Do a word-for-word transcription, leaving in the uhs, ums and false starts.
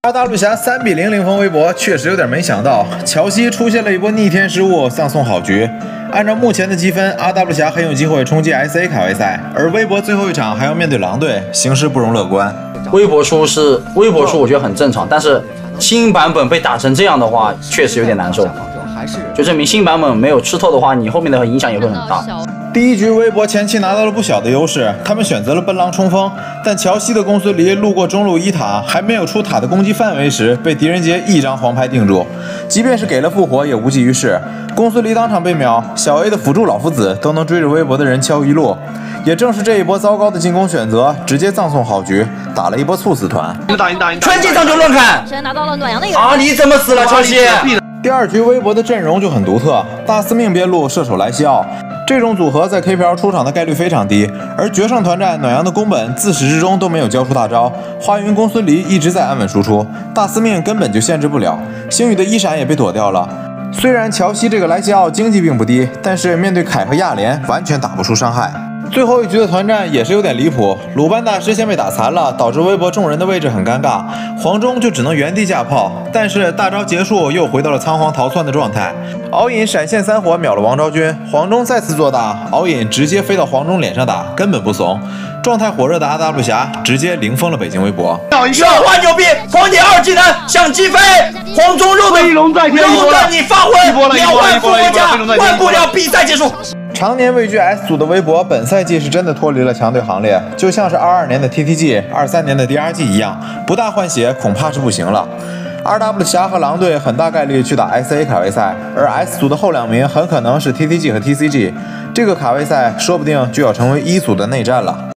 R W 侠三比零零封微博，确实有点没想到，乔西出现了一波逆天失误，葬送好局。按照目前的积分 ，R W 侠很有机会冲击 S A 卡位赛，而微博最后一场还要面对狼队，形势不容乐观。 微博输是微博输，我觉得很正常，但是新版本被打成这样的话，确实有点难受。就证明新版本没有吃透的话，你后面的影响也会很大。 第一局微博前期拿到了不小的优势，他们选择了奔狼冲锋，但乔西的公孙离路过中路一塔，还没有出塔的攻击范围时，被狄仁杰一张黄牌定住。即便是给了复活，也无济于事。公孙离当场被秒，小 A 的辅助老夫子都能追着微博的人敲一路。也正是这一波糟糕的进攻选择，直接葬送好局，打了一波猝死团。 你打你打你打！ 全进场就乱砍。 先拿到了暖阳的一个。 啊！你怎么死了，乔西？ 第二局微博的阵容就很独特，大司命边路射手莱西奥。这种组合在 K P L 出场的概率非常低，而决胜团战暖阳的宫本自始至终都没有交出大招，花云公孙离一直在安稳输出，大司命根本就限制不了，星宇的一闪也被躲掉了。虽然乔西这个莱西奥经济并不低，但是面对凯和亚莲完全打不出伤害。最后一局的团战也是有点离谱，鲁班大师先被打残了，导致微博众人的位置很尴尬，黄忠就只能原地架炮，但是大招结束又回到了仓皇逃窜的状态。敖隐闪现三火秒了王昭君，黄忠再次做大，敖隐直接飞到黄忠脸上打，根本不怂。状态火热的 R W 侠直接零封了北京微博。 召唤牛逼，狂点二技能想击飞，黄忠肉的飞龙在天， 肉的你发挥，秒换复活甲，换不了比赛结束。 常年位居 S 组的微博，本赛季是真的脱离了强队行列，就像是二二年的 T T G、二三年的 D R G 一样，不大换血恐怕是不行了。R W 侠和狼队很大概率去打 S A 卡位赛，而 S 组的后两名很可能是 T T G 和 T C G， 这个卡位赛说不定就要成为一组的内战了。